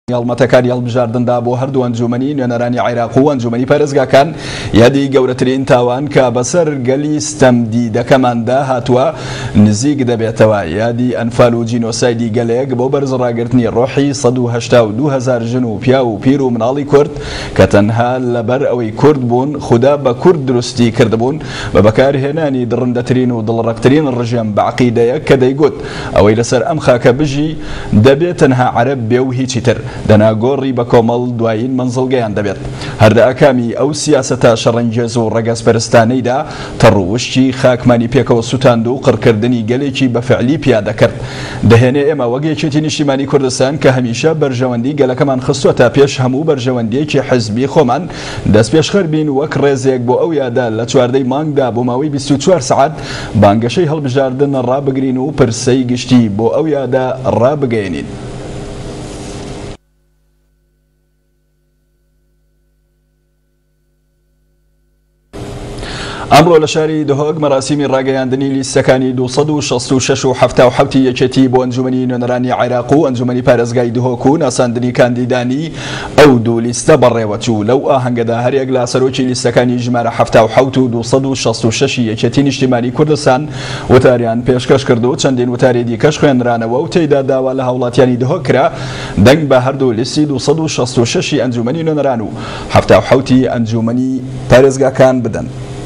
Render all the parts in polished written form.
یاڵمەتەکانی هەڵبژاردندا بۆ هەردوو ئەنجومەنی نوێنەرانی عێراق و ئەنجومەنی پارێزگاکان یادی گەورەترین تاوان کە بەسەر گەلی ستەمدیدەکەماندا هاتووە نزیک دەبێتەوە. یادی ئەنفال و جینۆسایدی گەلەیەک بۆ بەرزڕاگرتنی ڕۆحی 182,000 ژن و پیا و پیر و مناڵی کورد کە تەنها لەبەر ئەوەی کورد بوون خوددا بە کورد دروستی کردبوون بە بەکارهێنانی دڕندەترین و دڵڕەکترین ڕژێم بە عەقیدەیەک کە دەیگوت ئەوەی لەسەر ئەم خاکە بژی دەبێت تەنها عەرەب بێ و هیچی تر. دەناگۆڕی بە کۆمەڵ دوایین منزڵگەیان دەبێت. هەردەکامی ئەو سیاسەتە شەڕەنگێز و ڕەگەزپەرستانەیدا تەڕوشتی خاکمانی پێکەوە سوتاند و قڕکردنی گەلێکی بەفعلی پیادە کرد. دەهێنێ ئێمە وەک یەکێتی نیشتیمانی کوردستان کە هەمیشە بەرژەوەندی گەلەکەمان خستووەتە پێش هەموو بەرژەوەندیەکی حزبی خۆمان دەست پێشخەر بین وەک ڕێزێک بۆ ئەو یادا لە 14 مانگدا بۆ ماوەی 24 سەعات بانگەشەی هەڵبژاردن ڕابگرین و پرسەی گشتی بۆ ئەو یادا ڕابگەێنین. ئەمڕۆ لە شاری دهۆک مەراسیمی ڕاگەیاندنی لیستەکانی 266 و 77 یەکێتی بۆ ئەنجومەنی نوێنەرانی عێراق و ئەنجومەنی پارێزگای دهۆک و ناساندنی کاندیدانی ئەو دوو لیستە بەڕێوەچوو. لەو ئاهەنگەدا هەرێک لە سەرۆکی لیستەکانی ژمارە 77 و 266 یەکێتی نیشتیمانی کوردستان وتاریان پێشکەش کرد و چەندین وتاری دیکەش خوێنرانەوە و تێیدا داوا لە هاوڵاتیانی دهۆک کرا دەنگ بە هەردوو لیستی 266 ئەنجومەنی نوێنەران و 77 ئەنجومەنی پارێزگاکان بدەن.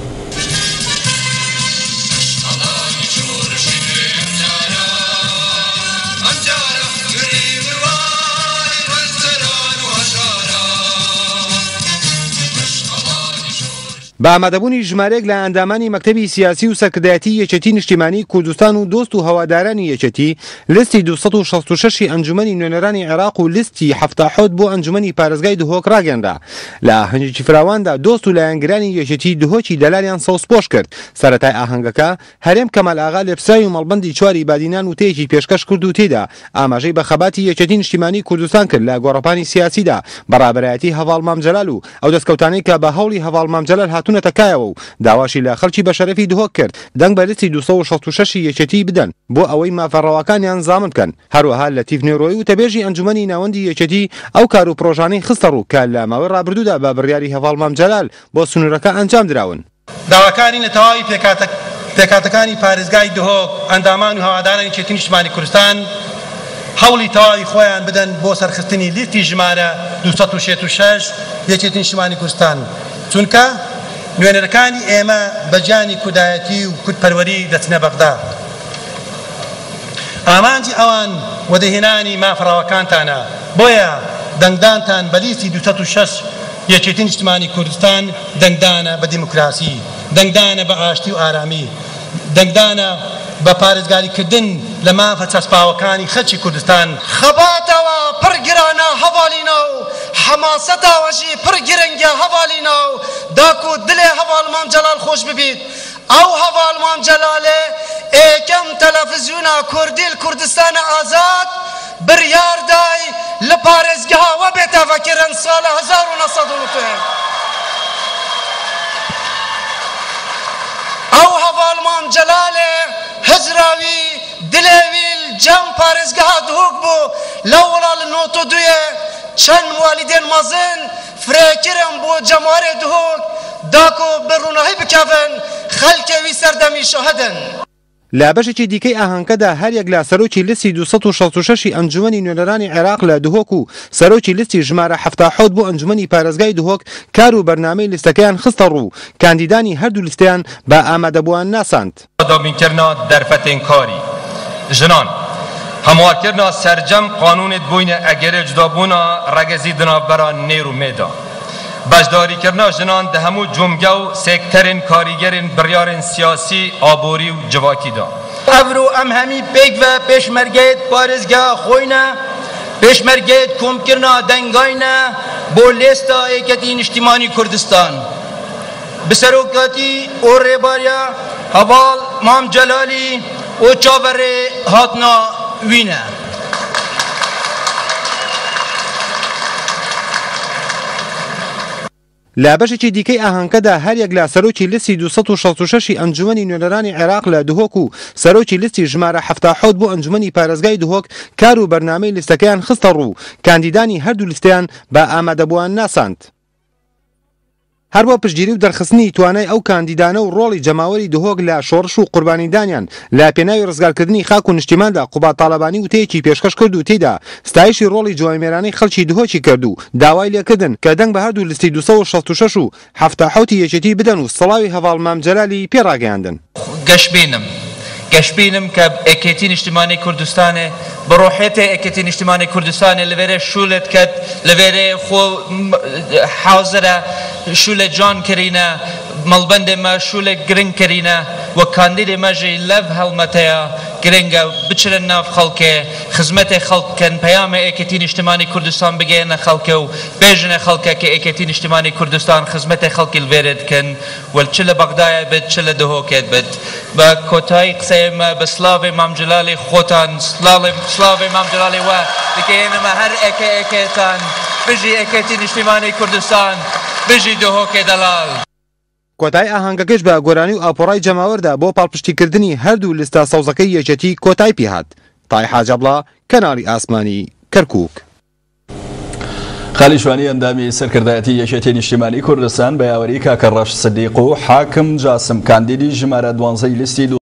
بە ئامادەبوونی ژمارەیەک لە ئەندامانی مەکتەبی سیاسی و سەرکردایەتی یەکێتی نیشتیمانی کوردستان و دۆست و هەوادارانی یەکێتی لیستی 266 ئەنجومەنی نوێنەرانی عێراق و لیستی 77 بۆ ئەنجومەنی پارێزگای دهۆک ڕاگەنرا. لە ئاهەنگێکی فراواندا دۆست و لایەنگرانی یەکێتی دهۆکی دەلالیان سەوسپۆش کرد. سەرەتای ئاهەنگەکە هەرێم کەمال ئاغا لێپسراوی و مەڵبەندی چواری بادینان و تەیەکی پێشکەش کرد و تێدا ئاماژەی بە خەباتی یەکێتی نیشتیمانی کوردستان کرد لە گۆڕەپانی سیاسیدا بەڕابەرایەتی هەڤاڵ مامجەلال و ئەو دەستکەوتانەی کە بە هەوڵی هەڤاڵ مامجەلال هاتوونە تەکایەوە و داواشی لە خەڵکی بە شەرەفی دهۆک کرد دەنگ بە لیستی 266 یەکێتی بدەن بۆ ئەوەی مافەڕەوەکانیان زامن بکەن. هەروەها لەتیف نێڕۆیی و تەبێژی ئەنجومەنی ناوەندی یەکێتی ئەو کار و پرۆژانەی خستە ڕوو کە لە ماوەی ڕابردوودا بە بڕیاری هەڤاڵ مامجەلال بۆ سنوورەکە ئەنجام دراون. داواکاری نەتەواوی پێکاتەکانی پارێزگای دهۆک ئەندامان و هەوادارانی یەکێتی نیشتیمانی کوردستان هەوڵی تەواوی خۆیان بدەن بۆ سەرخستنی لیستی ژمارە 266 یەکێتی نیشتیمانی کوردستان، چونکە نوێنەرەکانی ئێمە بەجانی کودایەتی و کورتپەروەری دەچنە بەغدا. ئامانجی ئەوان وەدەهێنانی مافەڕەوەکانتانە، بۆیە دەنگدانتان بە لیستی 266 یەکێتی نیشتیمانی کوردستان دەنگدانە بە دیموکراسی، دەنگدانە بە ئاشتی و ئارامی، دەنگدانە بە پارێزگاریکردن لە مافە چەسپاوەکانی خەڵکی کوردستان. خەباتەوە پڕ گرانە هەواڵینە و حەماسەتاوەژی پڕ گرنگە هەواڵینە و داکو دلێ هەواڵ مامجەلال خۆش ببیت. ئەو هەواڵ مامجەلالێ ئێکەم تەلەڤیزیۆنا کوردی کوردستانە ئازاد بڕیاردای لە پارێزگاوە بێتە ڤەکرن ساڵە 1990. ئەو هەواڵ مامجەلالێ هەزراوی دلێویل جەم پارێزگەها دهۆک بوو لە وڵا لە 92 چەند والیدێن مەزن فرێکرم بۆ جەموارێ دهۆک داکۆ بڕوونەهی بکەون خەڵکێوی سەردەمی شەهەدن. لە بەشێکی دیکەی ئاهەنگەدا هەرێک لە سەرۆکی لیستی 266 ئەنجومەنی نوێنەرانی عێراق لە دهۆک و سەرۆکی لیستی ژمارە 77 بۆ ئەنجومەنی پارێزگای دهۆک کار و بەرنامەی لیستەکەیان خستە ڕوو. کاندیدانی هەردوو لیستەیان بە ئامادەبووان ناساند. دابینکردنا دەرفەتێن کاری ژنان هەموارکردنا سەرجەم قانونێت بووینە ئەگەرێ جودابوونا ڕەگەزی دنابەرا نێر و مێدا بەشداریکردنا ژنان دە هەموو جومگە و سێکتەرên کاریگەرên بڕیارên سیاسی ئابووری و civakîda. Evro em hemî pêk ve pêşmergeyê parêzgeha xwe pêşmergeyê komkirina dengayîne bo lêsta Yekîtî Niştîmanî Kurdistan. Bi serokatî û rêbariya Heval Mam Celalî û çaverê hatina wî ne. لا بەشێکی دیکەی ئاهەنگەدا هەریەک لە سەرۆکی لیستی 266 ئەنجومەنی نوێنەرانی عێراق لە دهۆک و سەرۆکی لیستی ژمارە 77 بۆ ئەنجومەنی پارێزگای دهۆک کار و بەرنامەی لیستەکەیان خستە ڕوو کاندیدانی هەردوو لیستیان بە ئامادەبووان ناساند. هەر بۆ پشتگیری و دەرخستنی توانای ئەو کاندیدانە و ڕۆڵی جەماوەری دهۆک لە شۆڕش و قوربانیدانیان لە پێناوی ڕزگارکردنی خاک و نیشتیماندا قوبات تاڵەبانی وتەیەکی پێشکەش کرد و تێیدا ستایشی ڕۆڵی جوامێرانەی خەڵکی دهۆکی کرد و داوای لێکردن کە دەنگ بە هەردوو لیستی 266 و 77 یەکێتی بدەن و سڵاوی هەڤاڵ مام جەلالی پێڕاگەیاندن. گەشبینم کە ئەکێتی نیشتیمانی کوردستانê bi rohêtê ئەکێتی نیشتیمانی کوردستانê li vêrê şûlet ket li vêrê xwe hazir e şûlê can kirîne malbendê me şûlek giring kirîne we kandîdê me jî lev helmeteya giring e biçirin nav xelkê xizmetê xelk kin peyamê ئەکێتی نیشتیمانی کوردستان bigêne xelkê û bêjine xelkekê ئەکێتی نیشتیمانی کوردستان xizmetê xelkî li vêrê dikin wel çi li Bexdayê bit çi li Dihokê bit بە کۆتایی قسەیمە بە سلاوی مام جەلالی خۆتان سلاوی مام جەلالی وە دکەێنمە هەر ئەکێتان بژی ئەکێتی نیشتیمانی کوردستان بژی دهۆکێ دەڵال. کۆتای ئاهەنگەکەش بە گۆرانی و ئاپۆڕای جەماوەردا بۆ پاڵپشتیکردنی هەردوو لیستە سەوزەکەی یەکێتی کۆتای پێهات. تای حاجەبڵا کەناڵی ئاسمانی کەرکووک. خالیشوانی ئەندامی سەرکردایەتی یەکێتی نیشتیمانی کوردستان بە یاوەری کاکە ڕەش سدیق و حاکم جاسم کاندیدی ژمارە 12 لیستی